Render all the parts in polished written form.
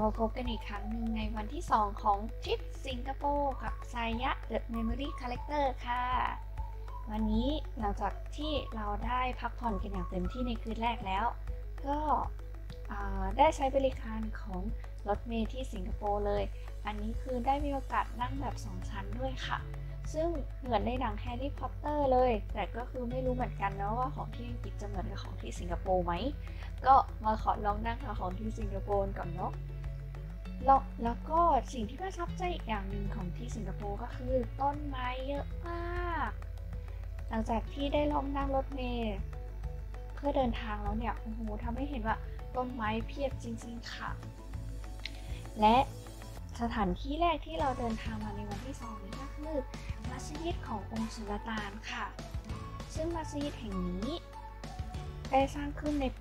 พบกันอีกครั้งหนึ่งในวันที่ 2 ของทริปสิงคโปร์กับไซยะ The Memory Collector ค่ะวันนี้หลังจากที่เราได้พักผ่อนกันอย่างเต็มที่ในคืนแรกแล้วก็ได้ใช้บริการของรถเมล์ที่สิงคโปร์เลยอันนี้คือได้มีโอกาสนั่งแบบ2ชั้นด้วยค่ะซึ่งเหมือนในหนังแฮร์รี่พอตเตอร์เลยแต่ก็คือไม่รู้เหมือนกันนะว่าของที่อังกฤษจะเหมือนกับของที่สิงคโปร์ไหมก็มาขอลองนั่งของที่สิงคโปร์ก่อนเนาะแล้วก็สิ่งที่ประทับใจอีกอย่างหนึ่งของที่สิงคโปร์ก็คือต้นไม้เยอะมากหลังจากที่ได้ลองนั่งรถเมล์เพื่อเดินทางแล้วเนี่ยโอ้โหทำให้เห็นว่าต้นไม้เพียบจริงๆค่ะและสถานที่แรกที่เราเดินทางมาในวันที่2นี้ก็คือมัสยิดขององค์สุลต่านค่ะซึ่งมัสยิดแห่งนี้ได้สร้างขึ้นในปี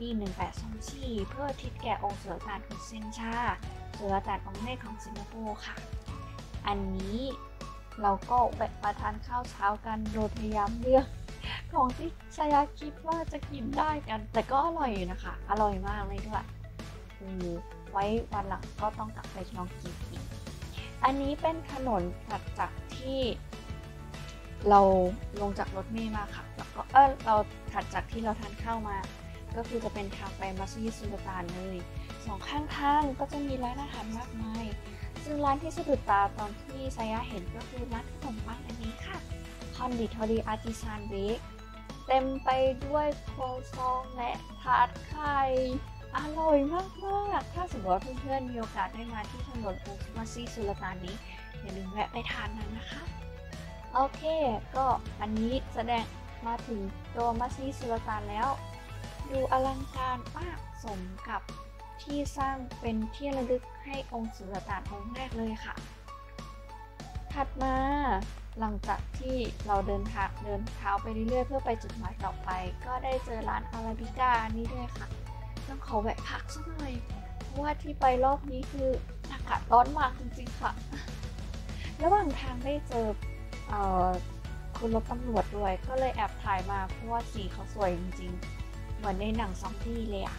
1824 เพื่อทิศแก่องค์สุลต่านฮุสเซนชาสุลต่านองค์แรกของสิงคโปร์ค่ะอันนี้เราก็แวะมาทานข้าวเช้ากันโดยพยายามเลือกของที่ชายาคิดว่าจะกินได้กันแต่ก็อร่อยอยู่นะคะอร่อยมากเลยด้วยไว้วันหลังก็ต้องกลับไปลองกินอีกอันนี้เป็นถนนถัดจากที่เราลงจากรถเมล์มาค่ะแล้วก็เราถัดจากที่เราทานข้าวมาก็คือจะเป็นทางไปมัสยิดสุลต่านเลยสองข้างทางก็จะมีร้านอาหารมากมายซึ่งร้านที่สะดุดตาตอนที่ไซยะเห็นก็คือร้านขนมปังอันนี้ค่ะคอนดิทอรี่อาร์ติซานเบคเต็มไปด้วยโครซองและทาร์ตไข่อร่อยมากๆถ้าสมมติว่าเพื่อนๆมีโอกาสได้มาที่ถนนมัสยิดสุลต่านนี้อย่าลืมแวะไปทานนะคะโอเคก็อันนี้แสดงมาถึงตัวมัสยิดสุลต่านแล้วดูอลังการมากสมกับที่สร้างเป็นที่ระลึกให้องค์สุลต่านองค์แรกเลยค่ะถัดมาหลังจากที่เราเดินเท้าไปเรื่อยๆเพื่อไปจุดหมายต่อไปก็ได้เจอร้านอาราบิก้านี้ด้วยค่ะต้องขอแวะพักสักหน่อยเพราะว่าที่ไปรอบนี้คืออากาศร้อนมากจริงๆค่ะระหว่างทางได้เจอคุณรถตำรวจด้วยก็เลยแอบถ่ายมาเพราะว่าสีเขาสวยจริงๆเหมือนในหนังซอมบี้เลยอะ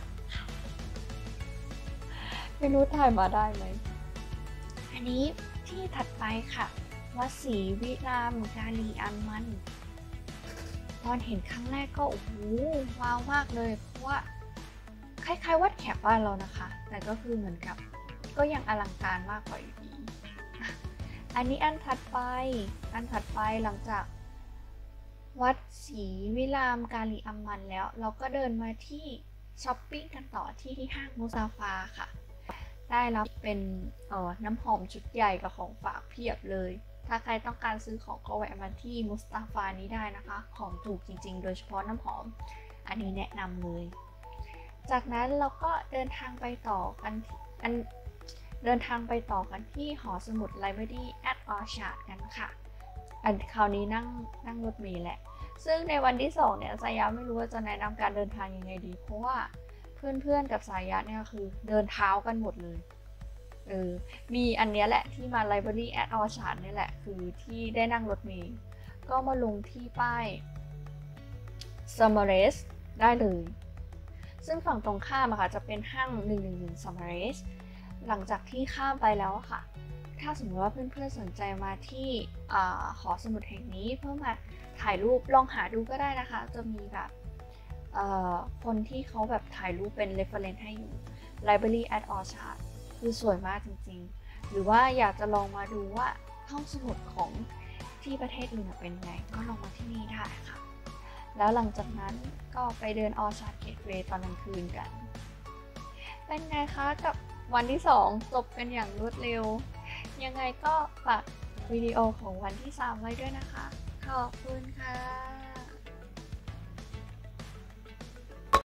ไม่รู้ถ่ายมาได้ไหมอันนี้ที่ถัดไปค่ะวัดศรีวิรามกาลีอันมันตอนเห็นครั้งแรกก็โอ้โหว้าวมากเลยเพราะว่าคล้ายๆวัดแขกบ้านเรานะคะแต่ก็คือเหมือนกับก็ยังอลังการมากกว่าอยู่ดีอันนี้อันถัดไปหลังจากวัดศรีวิรามกาลีอัมมันแล้วเราก็เดินมาที่ช้อปปิ้งกันต่อที่ห้างมุซาฟาค่ะได้รับเป็นน้ำหอมชุดใหญ่กับของฝากเพียบเลยถ้าใครต้องการซื้อของก็แวะมาที่มุสตาฟานี้ได้นะคะของถูกจริงๆโดยเฉพาะน้ำหอมอันนี้แนะนำเลยจากนั้นเราก็เดินทางไปต่อกันที่หอสมุด Library at Orchard กันค่ะคราวนี้นั่งรถเมล์แหละซึ่งในวันที่2เนี่ยสายะไม่รู้ว่าจะแนะนำการเดินทางยังไงดีเพราะว่าเพื่อนๆกับสายะเนี่ยคือเดินเท้ากันหมดเลยมีอันนี้แหละที่มา Library at Orchard นี่แหละคือที่ได้นั่งรถเมล์ก็มาลงที่ป้าย Summares ได้เลยซึ่งฝั่งตรงข้ามค่ะจะเป็นห้าง111 Summares หลังจากที่ข้ามไปแล้วค่ะถ้าสมมติว่าเพื่อนๆสนใจมาที่หอสมุดแห่งนี้เพื่อมาถ่ายรูปลองหาดูก็ได้นะคะจะมีแบบคนที่เขาแบบถ่ายรูปเป็น reference ให้อยู่ Library at Orchard คือสวยมากจริงๆหรือว่าอยากจะลองมาดูว่าห้องสมุดของที่ประเทศอื่นเป็นไงก็ลองมาที่นี่ได้ค่ะแล้วหลังจากนั้นก็ไปเดิน Orchard Gateway ตอนกลางคืนกันเป็นไงคะกับวันที่2จบกันอย่างรวดเร็วยังไงก็ฝากวิดีโอของวันที่3ไว้ด้วยนะคะขอบคุณค่ะ